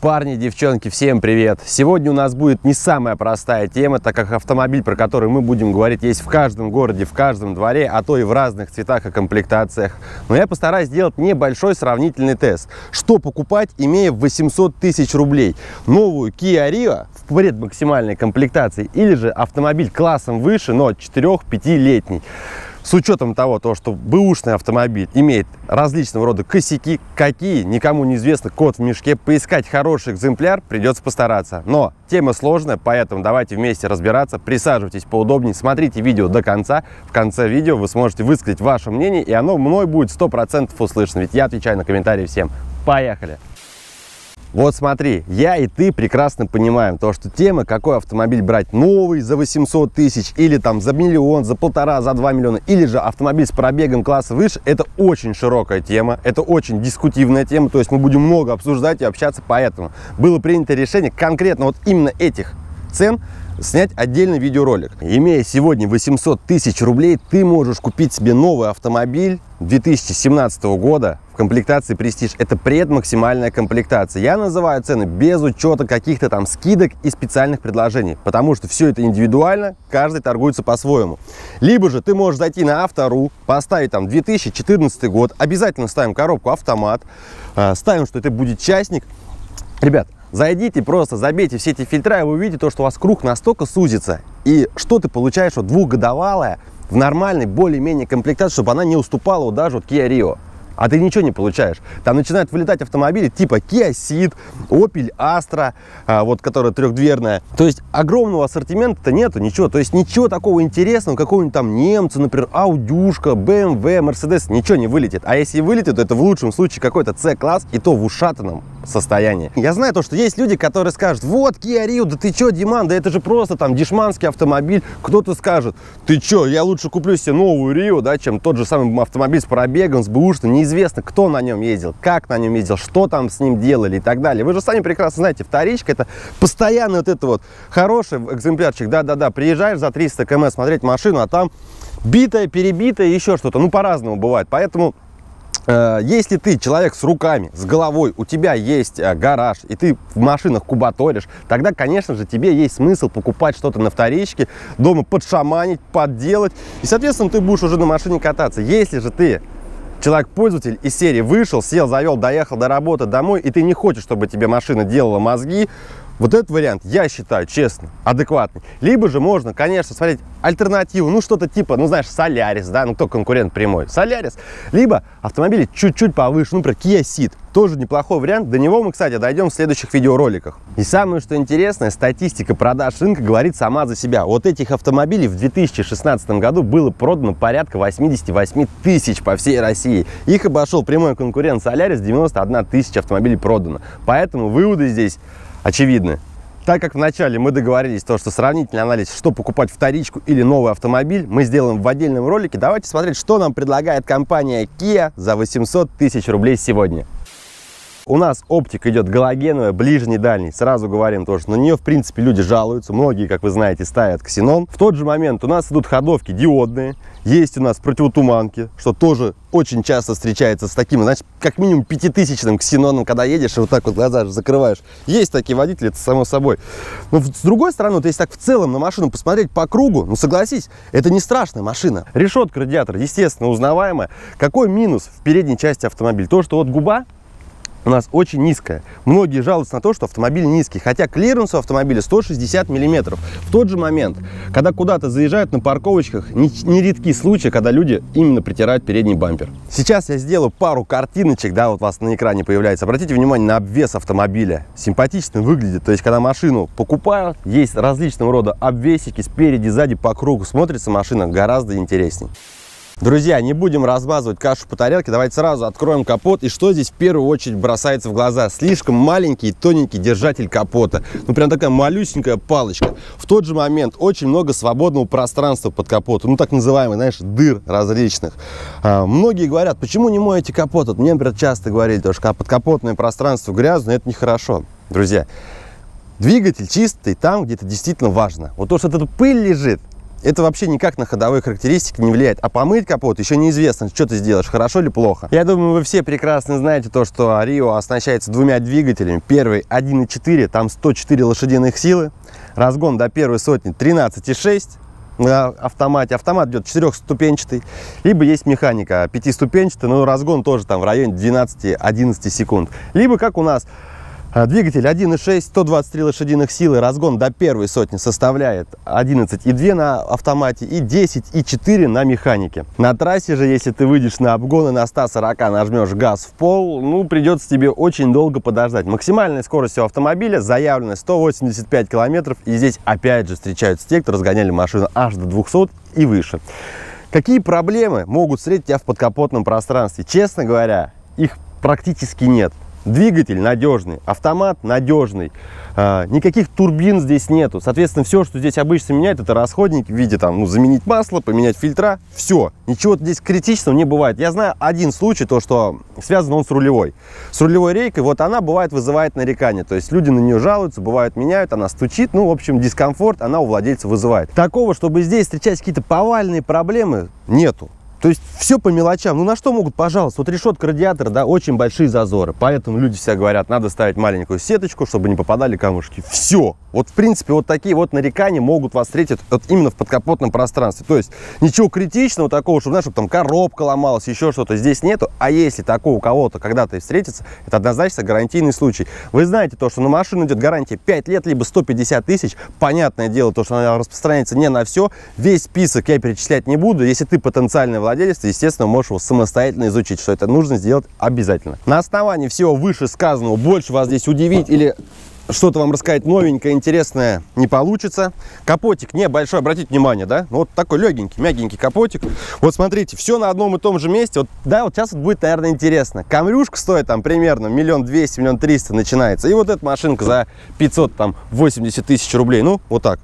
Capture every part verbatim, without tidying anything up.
Парни, девчонки, всем привет! Сегодня у нас будет не самая простая тема, так как автомобиль, про который мы будем говорить, есть в каждом городе, в каждом дворе, а то и в разных цветах и комплектациях. Но я постараюсь сделать небольшой сравнительный тест. Что покупать, имея восемьсот тысяч рублей? Новую Kia Rio в предмаксимальной комплектации или же автомобиль классом выше, но четырёх-пятилетний? С учетом того, то, что бэушный автомобиль имеет различного рода косяки, какие, никому не известно, кот в мешке, поискать хороший экземпляр придется постараться. Но тема сложная, поэтому давайте вместе разбираться, присаживайтесь поудобнее, смотрите видео до конца. В конце видео вы сможете высказать ваше мнение, и оно мной будет сто процентов услышано, ведь я отвечаю на комментарии всем. Поехали! Вот смотри, я и ты прекрасно понимаем то, что тема, какой автомобиль брать, новый за восемьсот тысяч или там за миллион, за полтора, за два миллиона, или же автомобиль с пробегом класса выше, это очень широкая тема, это очень дискутивная тема, то есть мы будем много обсуждать и общаться, поэтому было принято решение конкретно вот именно этих цен снять отдельный видеоролик. Имея сегодня восемьсот тысяч рублей, ты можешь купить себе новый автомобиль две тысячи семнадцатого года в комплектации Prestige. Это предмаксимальная комплектация. Я называю цены без учета каких-то там скидок и специальных предложений, потому что все это индивидуально, каждый торгуется по-своему. Либо же ты можешь зайти на Авто.ру, поставить там две тысячи четырнадцатый год, обязательно ставим коробку автомат, ставим, что это будет частник. Ребят, зайдите, просто забейте все эти фильтра, и вы увидите то, что у вас круг настолько сузится. И что ты получаешь вот двухгодовалая в нормальной, более-менее комплектации, чтобы она не уступала вот даже вот Kia Rio. А ты ничего не получаешь. Там начинают вылетать автомобили типа Kia Ceed, Opel Astra, а, вот, которая трехдверная. То есть огромного ассортимента нету, ничего. То есть ничего такого интересного, какого-нибудь там немца, например, Аудюшка, бэ эм вэ, Mercedes, ничего не вылетит. А если вылетит, то это в лучшем случае какой-то С-класс, и то в ушатанном состоянии. Я знаю то, что есть люди, которые скажут: вот Kia Rio, да ты чё, Диман, да это же просто там дешманский автомобиль. Кто-то скажет: ты чё, я лучше куплю себе новую Rio, да, чем тот же самый автомобиль с пробегом, с бэушным. Неизвестно, кто на нем ездил, как на нем ездил, что там с ним делали и так далее. Вы же сами прекрасно знаете, вторичка — это постоянно вот это вот хороший экземплярчик, да-да-да, приезжаешь за триста километров смотреть машину, а там битая, перебитая, еще что-то, ну по-разному бывает. Поэтому если ты человек с руками, с головой, у тебя есть гараж, и ты в машинах кубаторишь, тогда, конечно же, тебе есть смысл покупать что-то на вторичке, дома подшаманить, подделать, и, соответственно, ты будешь уже на машине кататься. Если же ты человек-пользователь из серии вышел, сел, завел, доехал до работы, домой, и ты не хочешь, чтобы тебе машина делала мозги, вот этот вариант, я считаю, честно, адекватный. Либо же можно, конечно, смотреть альтернативу, ну что-то типа, ну знаешь, Солярис, да, ну кто конкурент прямой? Солярис. Либо автомобили чуть-чуть повыше, ну, например, Kia Ceed, тоже неплохой вариант. До него мы, кстати, дойдем в следующих видеороликах. И самое, что интересное, статистика продаж рынка говорит сама за себя. Вот этих автомобилей в две тысячи шестнадцатом году было продано порядка восьмидесяти восьми тысяч по всей России. Их обошел прямой конкурент Солярис, девяносто одна тысяча автомобилей продано. Поэтому выводы здесь очевидно. Так как вначале мы договорились, то, что сравнительный анализ, что покупать вторичку или новый автомобиль, мы сделаем в отдельном ролике. Давайте смотреть, что нам предлагает компания Kia за восемьсот тысяч рублей сегодня. У нас оптика идет галогеновая, ближний, дальний. Сразу говорим тоже, на нее, в принципе, люди жалуются. Многие, как вы знаете, ставят ксенон. В тот же момент у нас идут ходовки диодные. Есть у нас противотуманки, что тоже очень часто встречается с таким, значит, как минимум пятитысячным ксеноном, когда едешь и вот так вот глаза закрываешь. Есть такие водители, это само собой. Но с другой стороны, вот если так в целом на машину посмотреть по кругу, ну согласись, это не страшная машина. Решетка радиатора, естественно, узнаваемая. Какой минус в передней части автомобиля? То, что вот губа у нас очень низкая. Многие жалуются на то, что автомобиль низкий, хотя клиренс у автомобиля сто шестьдесят миллиметров. В тот же момент, когда куда-то заезжают на парковочках, нередки случаи, когда люди именно притирают передний бампер. Сейчас я сделаю пару картиночек, да, вот у вас на экране появляется. Обратите внимание на обвес автомобиля. Симпатично выглядит. То есть, когда машину покупают, есть различного рода обвесики спереди, сзади, по кругу. Смотрится машина гораздо интереснее. Друзья, не будем размазывать кашу по тарелке, давайте сразу откроем капот. И что здесь в первую очередь бросается в глаза? Слишком маленький и тоненький держатель капота. Ну, прям такая малюсенькая палочка. В тот же момент очень много свободного пространства под капотом. Ну, так называемых, знаешь, дыр различных. А, многие говорят: почему не моете капот? Вот мне, например, часто говорили, что подкапотное пространство грязное, это нехорошо. Друзья, двигатель чистый там, где это действительно важно. Вот то, что эта пыль лежит, это вообще никак на ходовые характеристики не влияет. А помыть капот еще неизвестно, что ты сделаешь, хорошо или плохо. Я думаю, вы все прекрасно знаете то, что Rio оснащается двумя двигателями. Первый один и четыре, там сто четыре лошадиных силы. Разгон до первой сотни тринадцать и шесть. На автомате. Автомат идет четырехступенчатый. Либо есть механика пятиступенчатая, но разгон тоже там в районе двенадцати-одиннадцати секунд. Либо как у нас двигатель один и шесть, сто двадцать три лошадиных силы, разгон до первой сотни составляет одиннадцать и две на автомате и десять и четыре на механике. На трассе же, если ты выйдешь на обгон и на ста сорока нажмешь газ в пол, ну, придется тебе очень долго подождать. Максимальная скорость у автомобиля заявлена сто восемьдесят пять километров, и здесь опять же встречаются те, кто разгоняли машину аж до двухсот и выше. Какие проблемы могут встретить тебя в подкапотном пространстве? Честно говоря, их практически нет. Двигатель надежный, автомат надежный, а, никаких турбин здесь нету. Соответственно, все, что здесь обычно меняют, это расходники в виде там, ну, заменить масло, поменять фильтра. Все, ничего здесь критичного не бывает. Я знаю один случай, то, что связан он с рулевой. С рулевой рейкой, вот она бывает вызывает нарекания. То есть люди на нее жалуются, бывают меняют, она стучит. Ну, в общем, дискомфорт она у владельца вызывает. Такого, чтобы здесь встречать какие-то повальные проблемы, нету. То есть все по мелочам. Ну на что могут пожаловаться? Вот решетка радиатора, да, очень большие зазоры. Поэтому люди все говорят, надо ставить маленькую сеточку, чтобы не попадали камушки. Все. Вот в принципе вот такие вот нарекания могут вас встретить вот именно в подкапотном пространстве. То есть ничего критичного такого, чтобы, знаешь, чтобы там коробка ломалась, еще что-то здесь нету. А если такого у кого-то когда-то и встретится, это однозначно гарантийный случай. Вы знаете то, что на машину идет гарантия пять лет, либо сто пятьдесят тысяч. Понятное дело, то, что она распространяется не на все. Весь список я перечислять не буду. Если ты потенциальный владелец, владелец, естественно, можешь его самостоятельно изучить, что это нужно сделать обязательно. На основании всего вышесказанного больше вас здесь удивить или что-то вам рассказать новенькое, интересное не получится. Капотик небольшой, обратите внимание, да? Ну, вот такой легенький, мягенький капотик. Вот смотрите, все на одном и том же месте. Вот, да, вот сейчас вот будет, наверное, интересно. Камрюшка стоит там примерно миллион двести, миллион триста начинается. И вот эта машинка за пятьсот, там, восемьдесят тысяч рублей. Ну, вот так.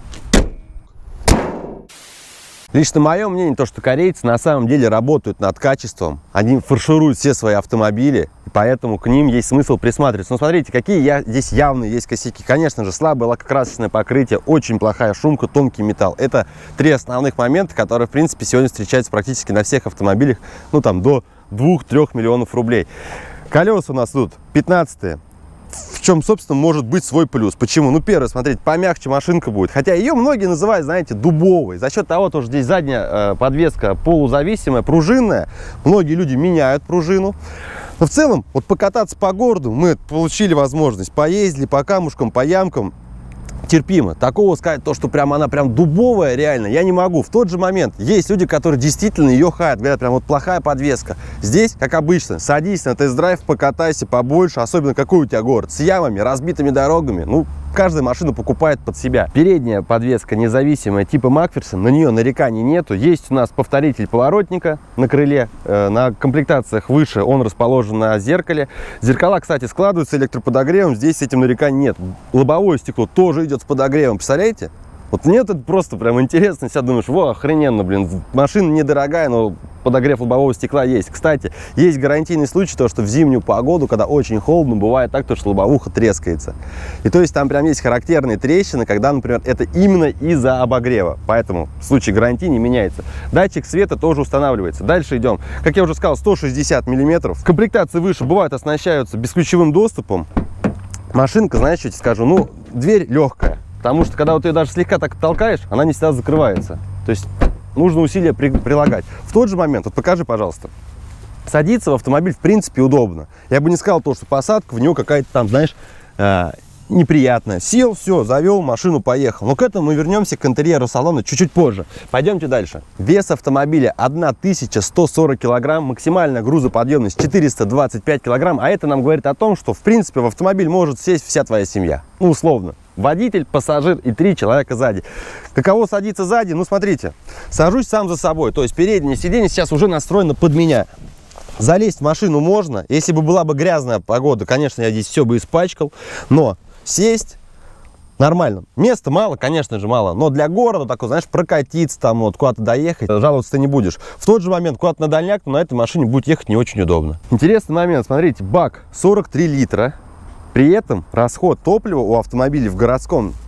Лично мое мнение, то, что корейцы на самом деле работают над качеством, они фаршируют все свои автомобили, и поэтому к ним есть смысл присматриваться. Но смотрите, какие я, здесь явные есть косяки. Конечно же, слабое лакокрасочное покрытие, очень плохая шумка, тонкий металл. Это три основных момента, которые, в принципе, сегодня встречаются практически на всех автомобилях, ну там до двух-трёх миллионов рублей. Колеса у нас тут пятнадцатые. В чем, собственно, может быть свой плюс. Почему? Ну, первое, смотрите, помягче машинка будет. Хотя ее многие называют, знаете, дубовой. За счет того, что здесь задняя э, подвеска полузависимая, пружинная. Многие люди меняют пружину. Но в целом, вот покататься по городу мы получили возможность. Поездили по камушкам, по ямкам. Терпимо. Такого сказать, то, что прям она прям дубовая, реально, я не могу. В тот же момент есть люди, которые действительно ее хаят, говорят, прям вот плохая подвеска. Здесь, как обычно, садись на тест-драйв, покатайся побольше, особенно какой у тебя город, с ямами, разбитыми дорогами. Ну, каждая машина покупает под себя. Передняя подвеска независимая типа Макферсон, на нее нареканий нету. Есть у нас повторитель поворотника на крыле, э, на комплектациях выше он расположен на зеркале. Зеркала, кстати, складываются электроподогревом, здесь с этим нареканий нет. Лобовое стекло тоже идет с подогревом, представляете? Вот мне это просто прям интересно, сейчас думаешь, во, охрененно, блин, машина недорогая, но подогрев лобового стекла есть. Кстати, есть гарантийный случай, то, что в зимнюю погоду, когда очень холодно, бывает так, то, что лобовуха трескается. И то есть там прям есть характерные трещины, когда, например, это именно из-за обогрева. Поэтому в случае гарантии не меняется. Датчик света тоже устанавливается. Дальше идем. Как я уже сказал, сто шестьдесят миллиметров. Комплектации выше бывают оснащаются бесключевым доступом. Машинка, знаешь, что я тебе скажу, ну, дверь легкая. Потому что, когда вот ее даже слегка так толкаешь, она не всегда закрывается. То есть нужно усилия при, прилагать. В тот же момент, вот покажи, пожалуйста, садиться в автомобиль в принципе удобно. Я бы не сказал то, что посадка в него какая-то там, знаешь, э, неприятная. Сел, все, завел, машину, поехал. Но к этому мы вернемся к интерьеру салона чуть-чуть позже. Пойдемте дальше. Вес автомобиля тысяча сто сорок килограмм, максимальная грузоподъемность четыреста двадцать пять килограмм. А это нам говорит о том, что в принципе в автомобиль может сесть вся твоя семья. Ну, условно. Водитель, пассажир и три человека сзади. Каково садиться сзади? Ну, смотрите, сажусь сам за собой. То есть переднее сиденье сейчас уже настроено под меня. Залезть в машину можно. Если бы была бы грязная погода, конечно, я здесь все бы испачкал. Но сесть нормально. Места мало, конечно же, мало. Но для города, такой, знаешь, прокатиться, там вот куда-то доехать, жаловаться ты не будешь. В тот же момент куда-то на дальняк, но на этой машине будет ехать не очень удобно. Интересный момент, смотрите, бак сорок три литра. При этом расход топлива у автомобиля в городском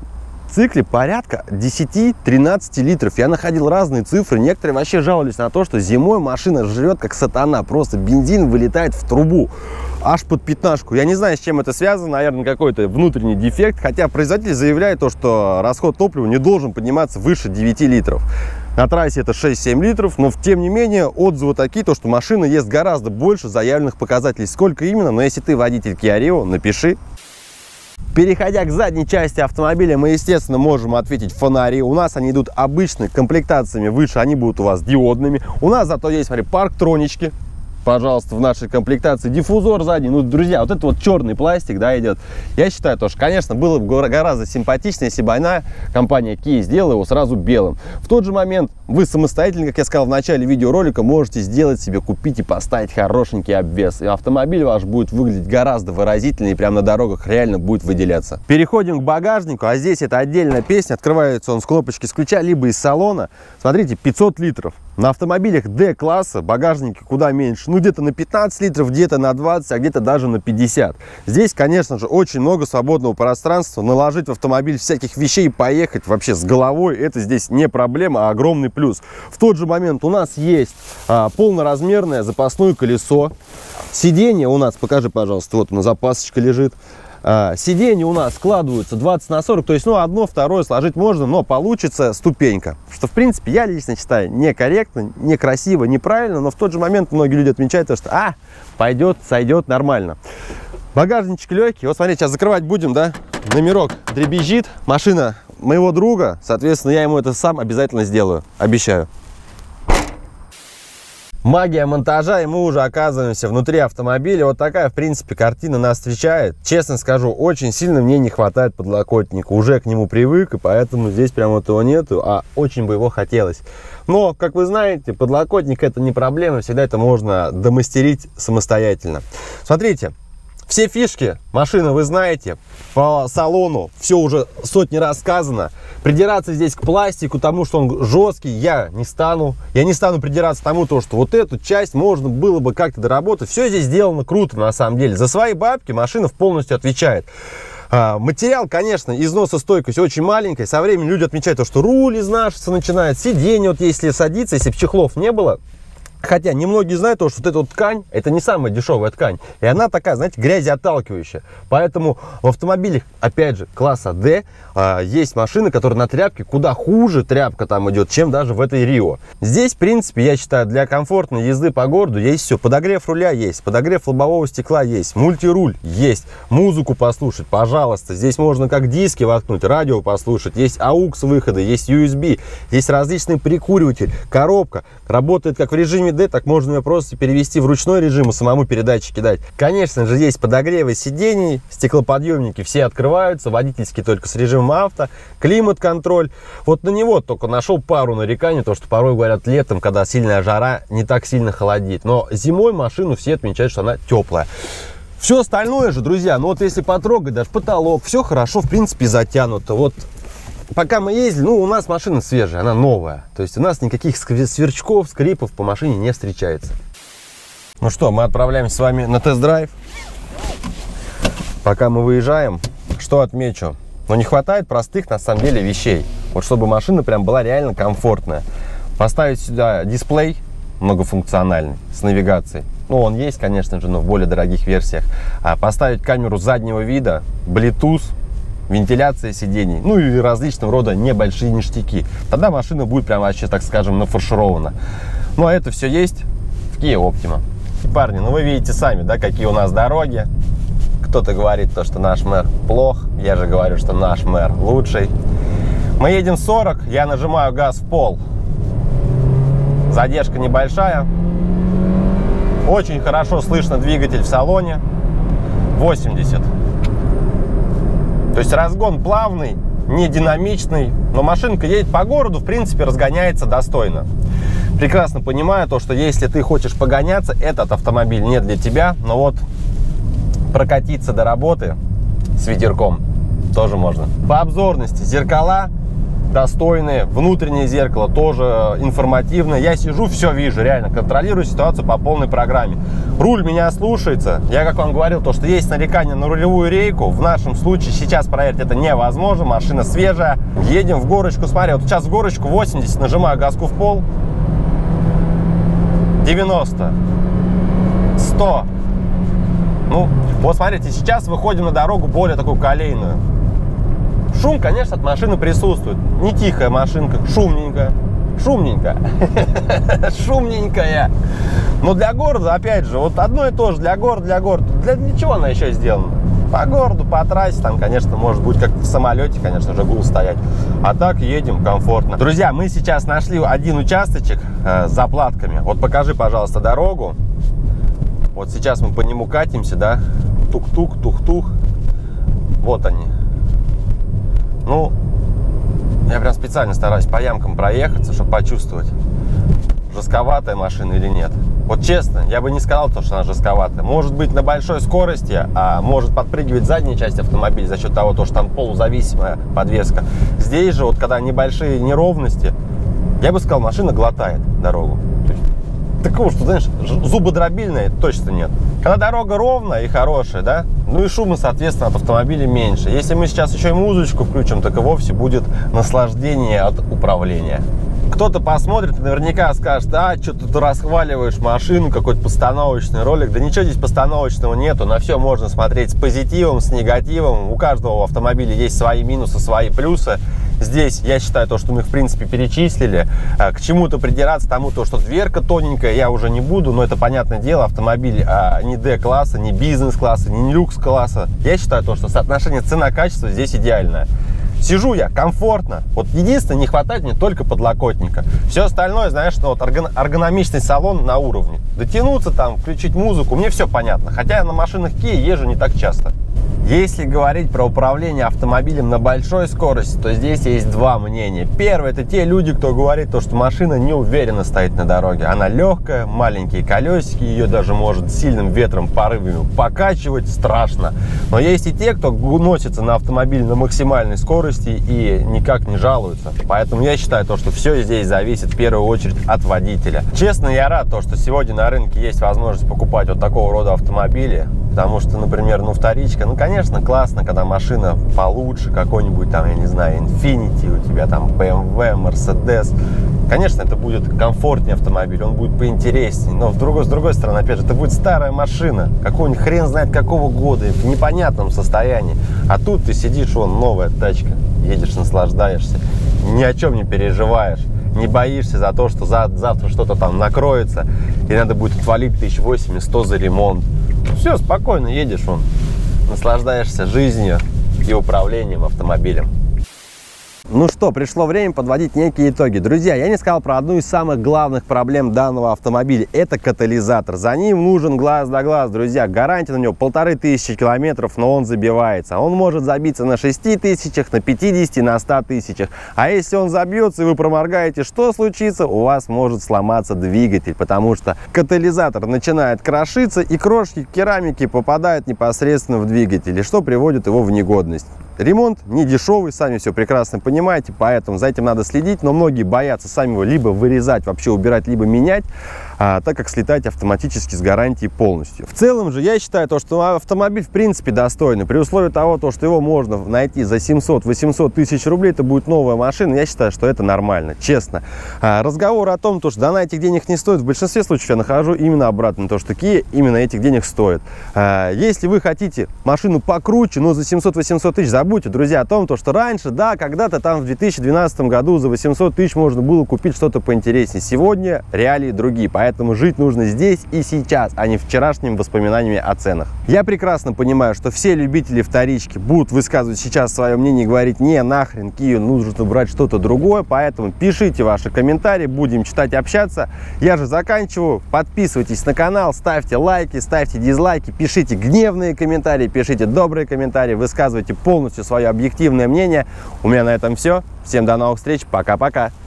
цикле порядка десяти-тринадцати литров. Я находил разные цифры. Некоторые вообще жаловались на то, что зимой машина жрет как сатана. Просто бензин вылетает в трубу. Аж под пятнашку. Я не знаю, с чем это связано. Наверное, какой-то внутренний дефект. Хотя производитель заявляет то, что расход топлива не должен подниматься выше девяти литров. На трассе это шесть-семь литров, но тем не менее отзывы такие, то, что машина ест гораздо больше заявленных показателей. Сколько именно? Но если ты водитель Kia Rio, напиши. Переходя к задней части автомобиля, мы, естественно, можем ответить фонари. У нас они идут обычными комплектациями выше, они будут у вас диодными. У нас зато есть, смотри, парктронички. Пожалуйста, в нашей комплектации диффузор задний. Ну, друзья, вот это вот черный пластик, да, идет. Я считаю, то, что, конечно, было бы гораздо симпатичнее, если бы она, компания Kia, сделала его сразу белым. В тот же момент вы самостоятельно, как я сказал в начале видеоролика, можете сделать себе, купить и поставить хорошенький обвес. И автомобиль ваш будет выглядеть гораздо выразительнее, и прямо на дорогах реально будет выделяться. Переходим к багажнику, а здесь это отдельная песня. Открывается он с кнопочки с ключа, либо из салона. Смотрите, пятьсот литров. На автомобилях D-класса багажники куда меньше. Ну, где-то на пятнадцать литров, где-то на двадцать, а где-то даже на пятьдесят. Здесь, конечно же, очень много свободного пространства. Наложить в автомобиль всяких вещей и поехать вообще с головой, это здесь не проблема, а огромный плюс. В тот же момент у нас есть а, полноразмерное запасное колесо. Сиденье у нас, покажи, пожалуйста, вот у нас запасочка лежит. Сиденья у нас складываются двадцать на сорок, то есть, ну, одно, второе сложить можно, но получится ступенька. Что, в принципе, я лично считаю некорректно, некрасиво, неправильно, но в тот же момент многие люди отмечают, что, а, пойдет, сойдет, нормально. Багажничек легкий. Вот, смотрите, сейчас закрывать будем, да, номерок дребезжит, машина моего друга, соответственно, я ему это сам обязательно сделаю, обещаю. Магия монтажа, и мы уже оказываемся внутри автомобиля. Вот такая, в принципе, картина нас встречает. Честно скажу, очень сильно мне не хватает подлокотника. Уже к нему привык, и поэтому здесь прям вот его нету, а очень бы его хотелось. Но, как вы знаете, подлокотник это не проблема, всегда это можно домастерить самостоятельно. Смотрите. Все фишки машины вы знаете, по салону все уже сотни раз сказано. Придираться здесь к пластику, тому, что он жесткий, я не стану. Я не стану придираться к тому, что вот эту часть можно было бы как-то доработать. Все здесь сделано круто на самом деле. За свои бабки машина полностью отвечает. А, материал, конечно, износостойкость очень маленькая. Со временем люди отмечают, что руль изнашиваться начинает, сиденье, вот если садиться, если бы чехлов не было. Хотя немногие знают, что вот эта вот ткань, это не самая дешевая ткань. И она такая, знаете, грязеотталкивающая. Поэтому в автомобилях, опять же, класса D, э, есть машины, которые на тряпке куда хуже тряпка там идет, чем даже в этой Рио. Здесь, в принципе, я считаю, для комфортной езды по городу есть все. Подогрев руля есть, подогрев лобового стекла есть, мультируль есть, музыку послушать, пожалуйста. Здесь можно как диски воткнуть, радио послушать, есть аукс выходы, есть ю эс би, есть различные прикуриватели, коробка. Работает как в режиме D, так можно ее просто перевести в ручной режим и самому передачи кидать. Конечно же, есть подогревы сидений, стеклоподъемники все открываются, водительские только с режимом авто, климат-контроль. Вот на него только нашел пару нареканий, то что порой говорят летом, когда сильная жара, не так сильно холодит. Но зимой машину все отмечают, что она теплая. Все остальное же, друзья, ну вот если потрогать, даже потолок, все хорошо, в принципе, затянуто. Вот пока мы ездили, ну, у нас машина свежая, она новая. То есть у нас никаких сверчков, скрипов по машине не встречается. Ну что, мы отправляемся с вами на тест-драйв. Пока мы выезжаем, что отмечу? Но не хватает простых, на самом деле, вещей. Вот чтобы машина прям была реально комфортная. Поставить сюда дисплей многофункциональный с навигацией. Ну, он есть, конечно же, но в более дорогих версиях. А поставить камеру заднего вида, Bluetooth, вентиляция сидений, ну и различного рода небольшие ништяки. Тогда машина будет прям вообще, так скажем, нафарширована. Ну а это все есть в Kia Optima. И, парни, ну вы видите сами, да, какие у нас дороги. Кто-то говорит то, что наш мэр плох, я же говорю, что наш мэр лучший. Мы едем сорок, я нажимаю газ в пол. Задержка небольшая. Очень хорошо слышно двигатель в салоне. восемьдесят. То есть разгон плавный, не динамичный, но машинка едет по городу, в принципе, разгоняется достойно. Прекрасно понимаю то, что если ты хочешь погоняться, этот автомобиль не для тебя, но вот прокатиться до работы с ветерком тоже можно. По обзорности зеркала достойные, внутреннее зеркало тоже информативное. Я сижу, все вижу, реально контролирую ситуацию по полной программе. Руль меня слушается. Я, как вам говорил, то, что есть нарекания на рулевую рейку. В нашем случае сейчас проверить это невозможно. Машина свежая. Едем в горочку. Смотри, вот сейчас в горочку восемьдесят, нажимаю газку в пол. девяносто. сто. Ну, вот смотрите, сейчас выходим на дорогу более такую колейную. Шум, конечно, от машины присутствует. Не тихая машинка, шумненькая. Шумненькая. Шумненькая. Но для города, опять же, вот одно и то же. Для города, для города. Для, для чего она еще сделана? По городу, по трассе, там, конечно, может быть, как в самолете, конечно же, гул стоять. А так едем комфортно. Друзья, мы сейчас нашли один участочек э, с заплатками. Вот покажи, пожалуйста, дорогу. Вот сейчас мы по нему катимся, да? Тук-тук, тух-тух. Вот они. Ну, я прям специально стараюсь по ямкам проехаться, чтобы почувствовать, жестковатая машина или нет. Вот честно, я бы не сказал, что она жестковатая. Может быть, на большой скорости, а может подпрыгивать задняя часть автомобиля за счет того, что там полузависимая подвеска. Здесь же, вот когда небольшие неровности, я бы сказал, машина глотает дорогу. Такого, что, знаешь, зубодробильной точно нет. Когда дорога ровная и хорошая, да, ну и шума, соответственно, от автомобиля меньше. Если мы сейчас еще и музычку включим, так и вовсе будет наслаждение от управления. Кто-то посмотрит и наверняка скажет: а, что ты расхваливаешь машину, какой-то постановочный ролик. Да ничего здесь постановочного нету, на все можно смотреть с позитивом, с негативом. У каждого автомобиля есть свои минусы, свои плюсы. Здесь, я считаю, то, что мы их, в принципе, перечислили. К чему-то придираться, тому, то, что дверка тоненькая, я уже не буду. Но это, понятное дело, автомобиль а, не D-класса, не бизнес-класса, не люкс-класса. Я считаю, то, что соотношение цена-качество здесь идеальное. Сижу я комфортно. Вот единственное, не хватает мне только подлокотника. Все остальное, знаешь, ну, вот эргономичный салон на уровне. Дотянуться там, включить музыку, мне все понятно. Хотя я на машинах Kia езжу не так часто. Если говорить про управление автомобилем на большой скорости, то здесь есть два мнения. Первое — это те люди, кто говорит, то, что машина неуверенно стоит на дороге. Она легкая, маленькие колесики, ее даже может сильным ветром, порывами покачивать, страшно. Но есть и те, кто носится на автомобиле на максимальной скорости и никак не жалуются. Поэтому я считаю, то, что все здесь зависит в первую очередь от водителя. Честно, я рад, то, что сегодня на рынке есть возможность покупать вот такого рода автомобили. Потому что, например, ну, вторичка, ну, конечно, классно, когда машина получше, какой-нибудь там, я не знаю, Infiniti, у тебя там бэ эм вэ, Mercedes. Конечно, это будет комфортнее автомобиль, он будет поинтереснее. Но с другой, с другой стороны, опять же, это будет старая машина, какой-нибудь хрен знает какого года, в непонятном состоянии. А тут ты сидишь, вон, новая тачка, едешь, наслаждаешься, ни о чем не переживаешь. Не боишься за то, что за, завтра что-то там накроется, и надо будет отвалить тысяч восемьдесят-сто за ремонт. Все, спокойно едешь, вон, наслаждаешься жизнью и управлением автомобилем. Ну что, пришло время подводить некие итоги. Друзья, я не сказал про одну из самых главных проблем данного автомобиля. Это катализатор. За ним нужен глаз да глаз, друзья. Гарантия на него полторы тысячи километров, но он забивается. Он может забиться на шести тысячах, на пятидесяти, на ста тысячах. А если он забьется и вы проморгаете, что случится? У вас может сломаться двигатель, потому что катализатор начинает крошиться, и крошки керамики попадают непосредственно в двигатель, что приводит его в негодность. Ремонт не дешевый, сами все прекрасно понимаете, поэтому за этим надо следить, но многие боятся сами его либо вырезать, вообще убирать, либо менять, а, так как слетать автоматически с гарантией полностью. В целом же я считаю, то, что автомобиль в принципе достойный, при условии того, то, что его можно найти за семьсот-восемьсот тысяч рублей, это будет новая машина, я считаю, что это нормально, честно. А, разговор о том, то, что она этих денег не стоит, в большинстве случаев я нахожу именно обратно, то, что Kia именно этих денег стоит. А, если вы хотите машину покруче, но за семьсот-восемьсот тысяч, забудьте, друзья, о том, то, что раньше, да, когда-то там в две тысячи двенадцатом году за восемьсот тысяч можно было купить что-то поинтереснее. Сегодня реалии другие, поэтому жить нужно здесь и сейчас, а не вчерашними воспоминаниями о ценах. Я прекрасно понимаю, что все любители вторички будут высказывать сейчас свое мнение и говорить: не, нахрен Kia, нужно брать что-то другое, поэтому пишите ваши комментарии, будем читать, общаться. Я же заканчиваю. Подписывайтесь на канал, ставьте лайки, ставьте дизлайки, пишите гневные комментарии, пишите добрые комментарии, высказывайте полностью свое объективное мнение. У меня на этом все. Всем до новых встреч. Пока-пока.